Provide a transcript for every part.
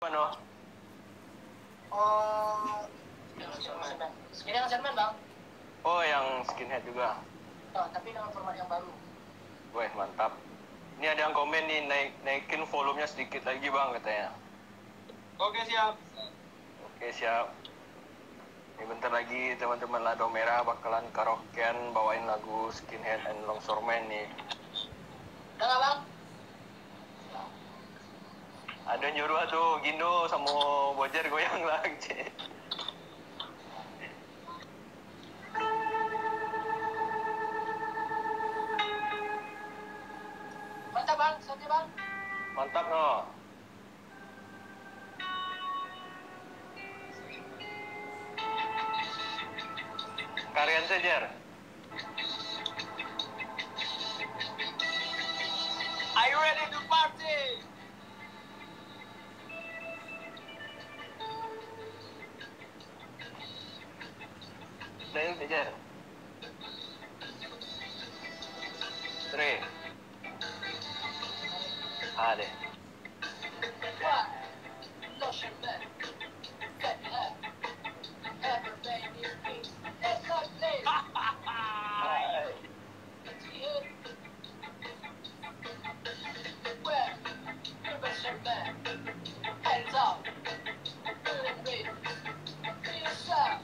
Mana? Oh, ini yang Sherman bang. Oh, yang skinhead juga. Oh, tapi dengan format yang baru. Weh, mantap. Ini ada yang komen nih, naikin volumenya sedikit lagi bang katanya. Oke, siap. Oke, siap. Ini bentar lagi teman-teman Lado Merah bakalan karaokean bawain lagu Skinhead and Longshoreman nih. Udah nggak bang? Ada nyuruh tuh Gindo sama Bojer goyang lagi. Mantap bang, santai bang. Mantap no. Kalian saja. Are you ready to party? Kalian saja. 3. Ada. Wah, lo Sherman. Everything is peace. Let's not play. Well, you're a Sherman. Hands up. Good and brave. Be yourself.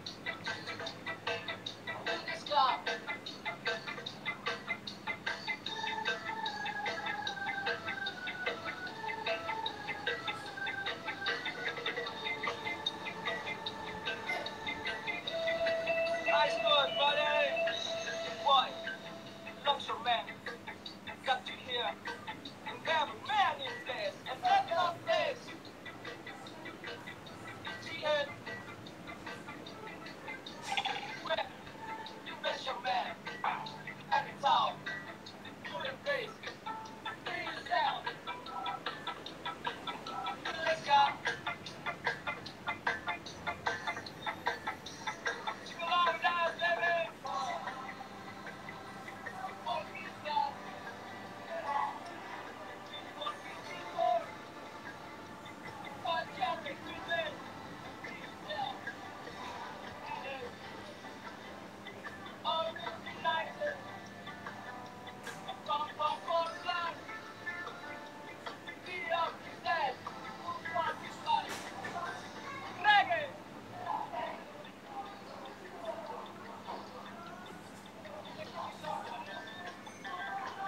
Let's go. Nice one, buddy. Boy, Longshoreman, got you here. And have a man in place, and that's not place. G-Head. Well, you bet your man. And it's out. Good and brave. Be yourself. Let's go. Sing along with us, baby.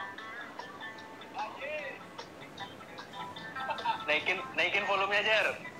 Naikin volumenya Jer.